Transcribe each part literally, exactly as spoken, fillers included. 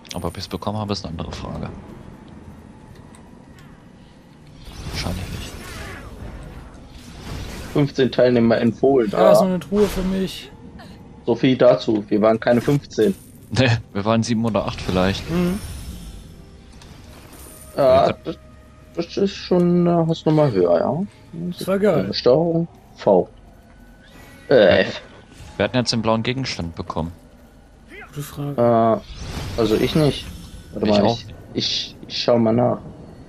Aber ob ich es bekommen habe, ist eine andere Frage. Wahrscheinlich nicht. fünfzehn Teilnehmer empfohlen. Da ist noch Ah, eine Truhe für mich. so viel dazu. Wir waren keine fünfzehn. Ne, wir waren sieben oder acht vielleicht. Mhm. Ja, das, das ist schon eine Hausnummer höher, ja. Das war geil. Steuerung V. Äh, F. Wir hatten jetzt den blauen Gegenstand bekommen. Gute Frage. Äh, also ich nicht. Warte Ich mal, auch. ich, ich, ich schau mal nach.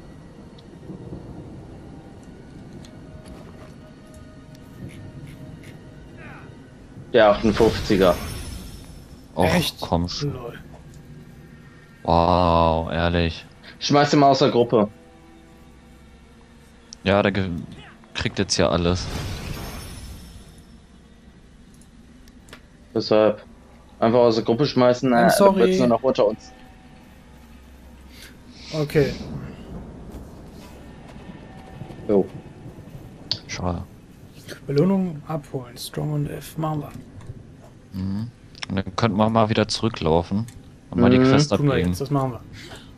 Der achtundfünfziger. Och, Echt? komm schon. Lol. Wow, ehrlich. Schmeiß ihn mal aus der Gruppe. Ja, der ge- kriegt jetzt ja alles. Deshalb einfach aus der Gruppe schmeißen. I'm Äh, sorry. dann wird's nur noch unter uns. Okay. Jo. Schade. Belohnung abholen. Strong und F. Machen wir. Mhm. Und dann könnten wir mal wieder zurücklaufen und mal die Mhm, Quest Tun wir abgeben. jetzt. Das machen wir.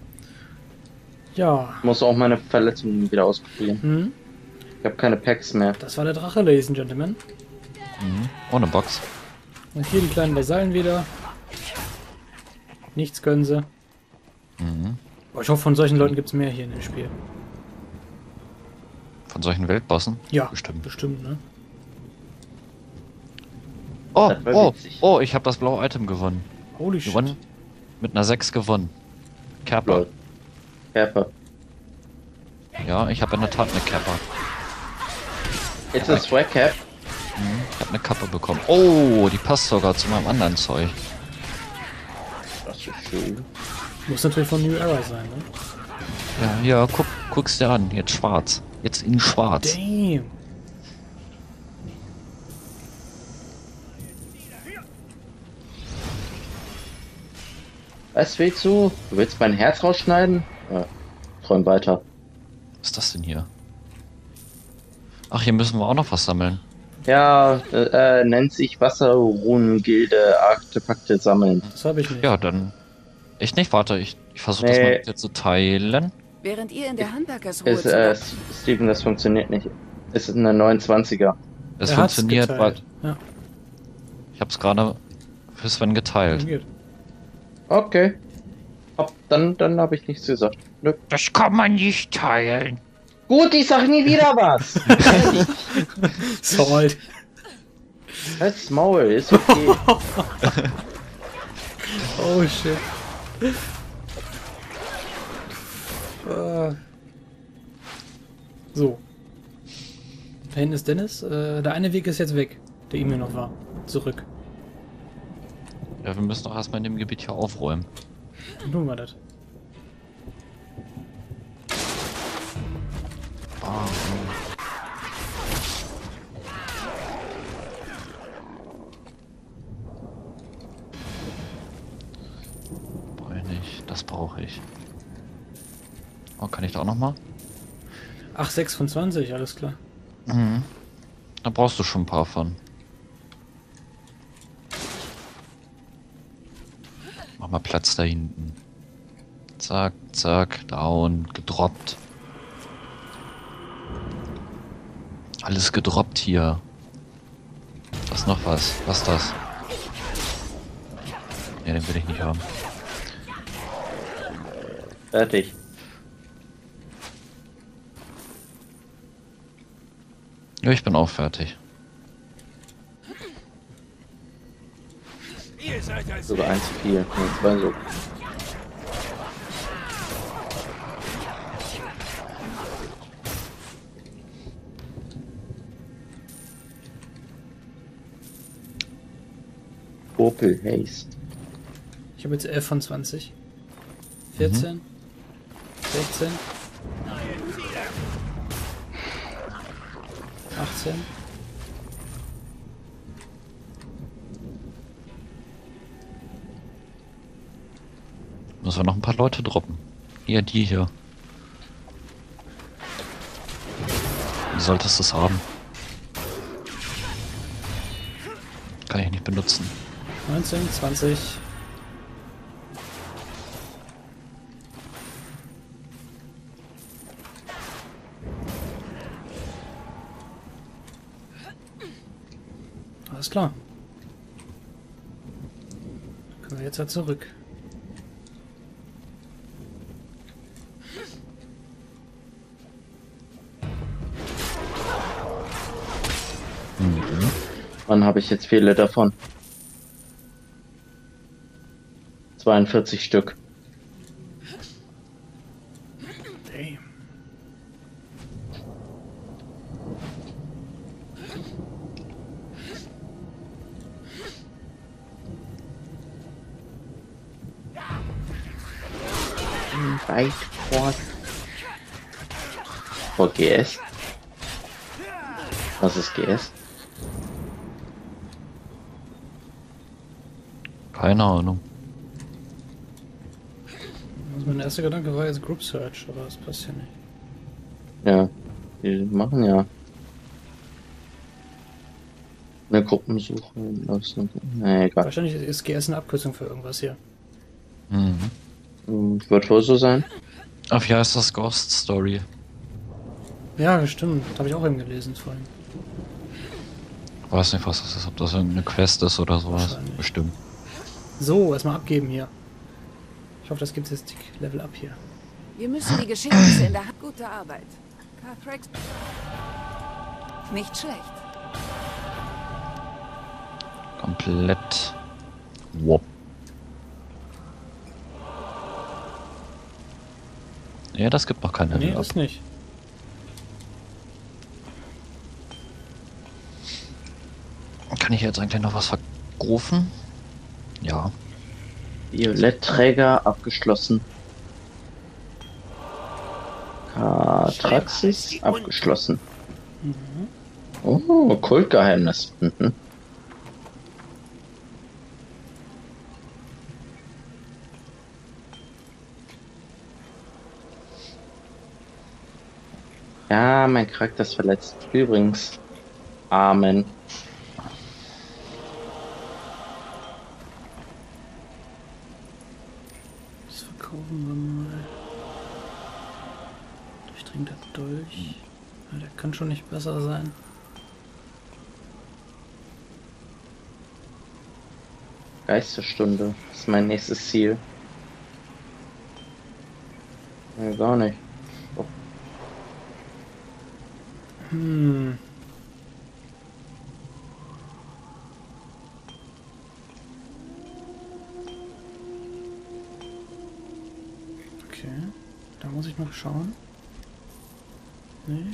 Ja. Ich muss auch meine Verletzungen wieder auskurieren. Hm? Ich habe keine Packs mehr. Das war der Drache, Ladies and Gentlemen. Mhm. Ohne Box. Und hier die kleinen Vasallen wieder. Nichts können sie. Mhm. Aber ich hoffe, von solchen Leuten gibt es mehr hier in dem Spiel. Von solchen Weltbossen? Ja, Bestimmt. Bestimmt, ne? Oh, Das war oh, witzig. oh, ich habe das blaue Item gewonnen. Holy shit. Gewonnen. Mit einer sechs gewonnen. Kappa. Lol. Kerper. Ja, ich habe in der Tat eine Kappa. Jetzt ist Swag Cap. Ich habe eine Kappe bekommen. Oh, die passt sogar zu meinem anderen Zeug. Das ist schön. Muss natürlich von New Era sein, ne? Ja, ja, guck, guck's dir an. Jetzt schwarz. Jetzt in schwarz. Damn. Was willst du? Du willst mein Herz rausschneiden? Ja, träum weiter. Was ist das denn hier? Ach, hier müssen wir auch noch was sammeln. Ja, äh, äh, nennt sich Wasserrunengilde Artefakte sammeln. Das habe ich nicht. Ja, dann. Ich nicht, warte, ich, ich versuche das Nee. mal mit dir zu teilen. Während ihr in der Handwerkersruhe Ist, äh, Steven, das funktioniert nicht. Es ist eine neunundzwanziger. Es Er hat's funktioniert, weil geteilt. Ja, ich habe es gerade für Sven geteilt. geht. Okay. Hab, dann dann habe ich nichts gesagt. Nö. Das kann man nicht teilen. Gut, ich sag nie wieder was. Sold. Halt's Maul, ist okay. Oh shit. Äh. So. Da hinten ist Dennis. Äh, der eine Weg ist jetzt weg, der ihm hier noch war. Zurück. Ja, wir müssen doch erstmal in dem Gebiet hier aufräumen. Dann tun wir das. Ah, brauche ich nicht. Das brauche ich. Oh, kann ich da auch noch mal? Ach, sechs von zwanzig, alles klar. Mhm. Da brauchst du schon ein paar von. Mach mal Platz da hinten. Zack, zack, down, gedroppt. Alles gedroppt hier. Da ist noch was. Was ist das? Ja, den will ich nicht haben. Fertig. Ja, ich bin auch fertig. Sogar eins zu viel. Nee, zwei so. Opel Haze. Ich habe jetzt elf von zwanzig. vierzehn. sechzehn. achtzehn. Müssen wir noch ein paar Leute droppen. Hier, die hier. Du solltest es haben. Kann ich nicht benutzen. neunzehn, zwanzig. Alles klar. Können wir jetzt halt zurück. Mhm. Wann habe ich jetzt viele davon? zweiundvierzig Stück. Damn. Weit vor. Vor G S. Was ist G S? Keine Ahnung. Also mein erster Gedanke war jetzt Group Search, aber das passt ja nicht. Ja, die machen ja eine Gruppensuche. Nee, egal. Wahrscheinlich ist G S eine Abkürzung für irgendwas hier. Mhm. Hm, wird wohl so sein. Ach, wie heißt das? Ghost Story. Ja, stimmt. Habe ich auch eben gelesen vorhin. Weiß nicht, was das ist. Ob das irgendeine Quest ist oder sowas. Wahrscheinlich. Bestimmt. So, erstmal abgeben hier. Ich hoffe, das gibt jetzt die Level Up hier. Wir müssen die Geschehnisse in der Hand... Gute Arbeit. Carthrax... Nicht schlecht. Komplett. Wop. Ja, das gibt noch keine Nee, Level das Up. nicht. Kann ich jetzt eigentlich noch was verkaufen? Ja. Violettträger abgeschlossen. Katraxis abgeschlossen. Mhm. Oh, Kultgeheimnis. Mhm. Ja, mein Charakter ist verletzt. Übrigens. Amen. Das verkaufen wir mal. Durchdringter Dolch. Ja, der kann schon nicht besser sein. Geisterstunde ist mein nächstes Ziel. Nee, gar nicht. Oh. Hm. Okay. Da muss ich noch schauen. Nee.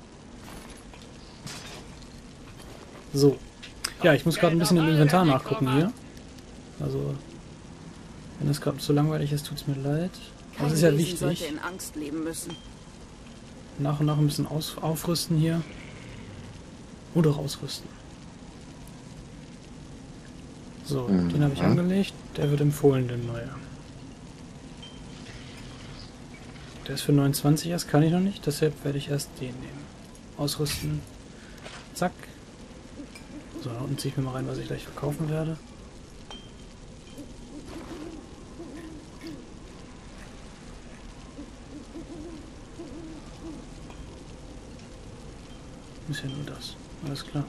So. Ja, ich muss gerade ein bisschen im Inventar nachgucken hier. Also, wenn es gerade so langweilig ist, tut es mir leid. Das ist ja Kein Wesen wichtig. sollte in Angst leben müssen. Nach und nach ein bisschen aus aufrüsten hier. Oder rausrüsten. So, Mhm. den habe ich angelegt. Der wird empfohlen, der neue. Der ist für neunundzwanzig erst, kann ich noch nicht. Deshalb werde ich erst den nehmen. Ausrüsten. Zack. So, da unten ziehe ich mir mal rein, was ich gleich verkaufen werde. Ist ja nur das. Alles klar.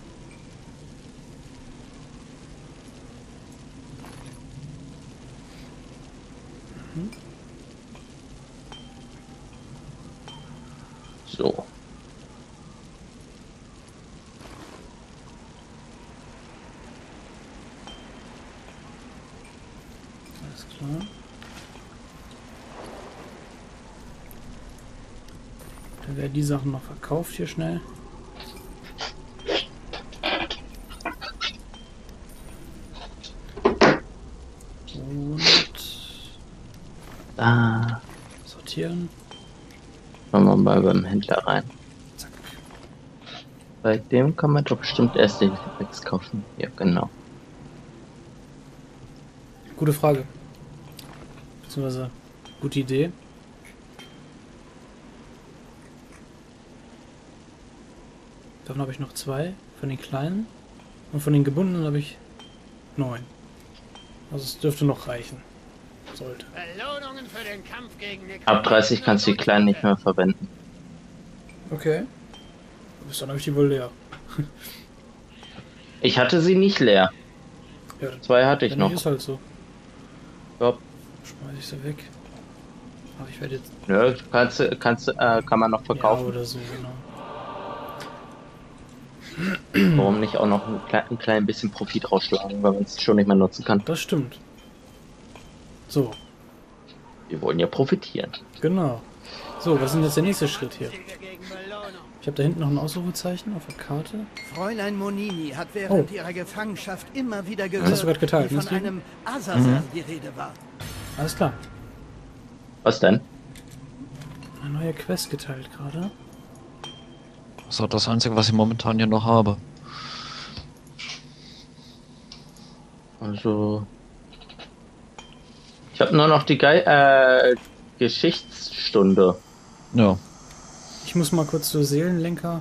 Mhm. So. Alles klar. Dann werden die Sachen noch verkauft hier schnell. Und Da. sortieren. Schauen wir mal beim Händler rein. Zack. Bei dem kann man doch bestimmt erst den Reflex kaufen. Ja, genau. Gute Frage. Beziehungsweise gute Idee. Davon habe ich noch zwei. Von den kleinen. Und von den gebundenen habe ich neun. Also es dürfte noch reichen. Sollte. Belohnungen für den Kampf gegen Nick. Ab dreißig kannst du die kleinen nicht mehr verwenden. Okay. Bis dann habe ich die wohl leer. Ich hatte sie nicht leer. Ja, Zwei hatte ich dann noch. ist halt so. Ja, Schmeiß ich sie weg. Aber ich werde jetzt. nö, kannst, du- kannst, du, äh, kann man noch Ja, verkaufen. oder so, genau. Warum nicht auch noch ein, klein, ein klein bisschen Profit rausschlagen, weil man es schon nicht mehr nutzen kann. Das stimmt. So, Wir wollen ja profitieren. genau. So, was ist denn jetzt der nächste Schritt hier? Siege gegen Belohnung. Ich habe da hinten noch ein Ausrufezeichen auf der Karte. Fräulein Monini hat während Oh. ihrer Gefangenschaft immer wieder hast gehört, du gerade geteilt, wie ne, von Steven? einem Azazel die Rede war. Alles klar. Was denn? Eine neue Quest geteilt gerade. Das ist auch das Einzige, was ich momentan hier noch habe. Also. Ich habe nur noch die Ge äh, Geschichtsstunde. Ja. Ich muss mal kurz zur Seelenlenker.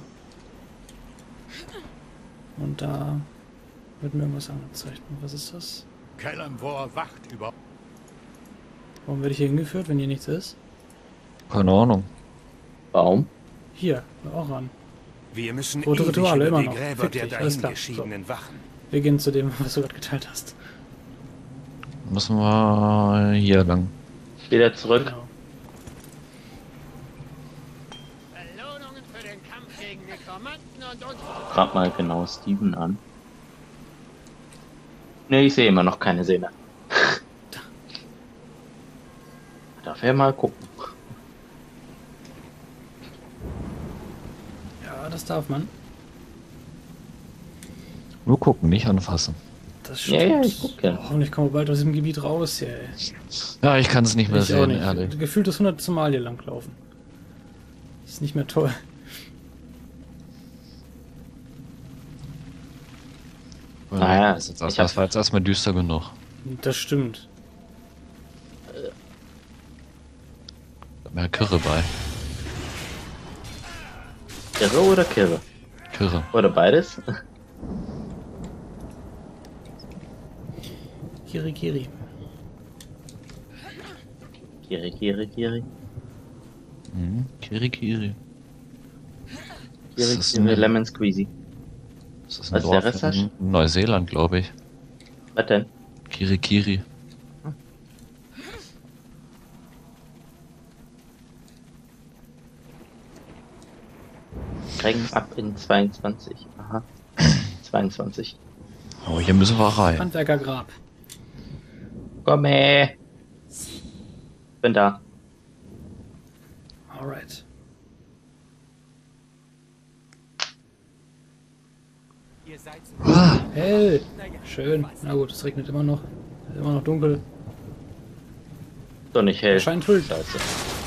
Und da wird mir irgendwas angezeigt. Und was ist das? Kellenvor wacht über... Warum werde ich hier hingeführt, wenn hier nichts ist? Keine Ahnung. Baum. Hier, auch ran. Wir müssen Rote ewig Rituale, über immer die noch. Gräber Fick der dich, alles klar. dahingeschiedenen wachen. Wir gehen zu dem, was du gerade geteilt hast. Müssen wir hier lang. Wieder zurück. Genau. Belohnungen für den Kampf gegen Nekromanten und uns... Frag mal genau Steven an. Ne, ich sehe immer noch keine Sehne. Darf er mal gucken. Ja, das darf man. Nur gucken, nicht anfassen. Das Ja, stimmt. ja, ich gucke. Oh, und ich komme bald aus diesem Gebiet raus hier, ey. Ja, ich kann es nicht mehr Ich auch sehen, nicht. ehrlich. Gefühlt das hunderte Mal hier langlaufen. Ist nicht mehr toll. Naja, das, ist jetzt, ich hab- das war jetzt erstmal düster genug. Das stimmt. Mehr Kirre bei. Kirre oder Kirre? Kirre. Oder beides? Kiri Kiri. Kiri, Kiri, Kiri. Mhm. Kiri Kiri. Kiri, Das ist Kiri, eine- Lemon Squeezy. Das ist ein Was ist Dorf der Rest, in Neuseeland, glaube ich. Was denn? Kiri Kiri. Regen ab in zweiundzwanzig. Aha. zweiundzwanzig. Oh, hier müssen wir rein. Handwerkergrab. Komme! Bin da. Alright. Hell! Schön. Na gut, es regnet immer noch. Es ist immer noch dunkel. Doch nicht hell. Scheint Huld. Scheiße.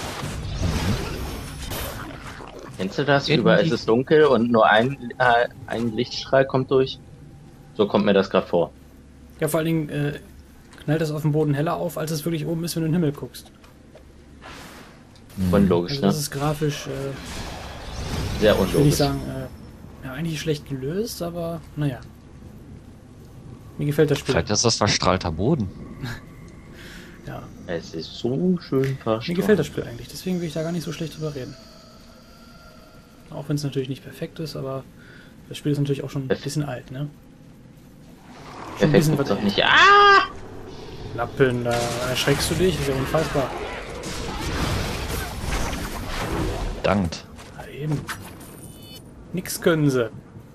Kennst du das? Irgendwie- Überall ist es dunkel und nur ein, äh, ein Lichtstrahl kommt durch. So kommt mir das gerade vor. Ja, vor allen Dingen äh, knallt das auf dem Boden heller auf, als es wirklich oben ist, wenn du in den Himmel guckst. Unlogisch, Also ne? das ist grafisch, äh, Sehr ich will nicht unlogisch. sagen, äh, ja, eigentlich schlecht gelöst, aber naja. Mir gefällt das Spiel. Vielleicht ist das verstrahlter Boden. Ja. Es ist so schön verstrahlt. Mir gefällt das Spiel eigentlich, deswegen will ich da gar nicht so schlecht drüber reden. Auch wenn es natürlich nicht perfekt ist, aber das Spiel ist natürlich auch schon ein bisschen alt, ne? Schon ein Perfekt bisschen gibt's was doch nicht. Ah! Lappen, da erschreckst du dich, das ist ja unfassbar. Dankt. Ja, eben. Nix können sie.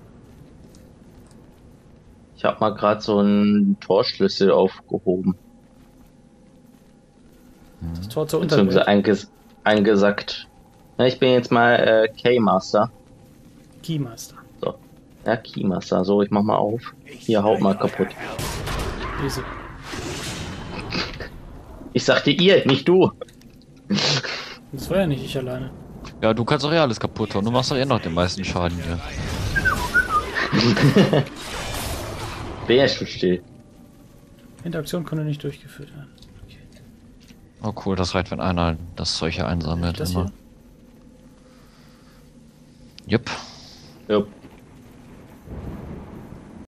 Ich habe mal gerade so einen Torschlüssel aufgehoben. Das Tor zur Beziehungsweise Unterwelt. einges eingesackt. Ja, ich bin jetzt mal äh, Keymaster. Keymaster. So. Ja, Keymaster. So, ich mach mal auf. Hier, haut mal kaputt. Diese. Ich sagte ihr, nicht du. Das war ja nicht ich alleine. Ja, du kannst doch eh alles kaputt hauen. Du machst doch eh noch den meisten Schaden hier. Wer ist schon still? Interaktion konnte nicht durchgeführt werden. Okay. Oh cool, das reicht, wenn einer das Zeug hier einsammelt. Das immer. hier? Jupp. Jupp.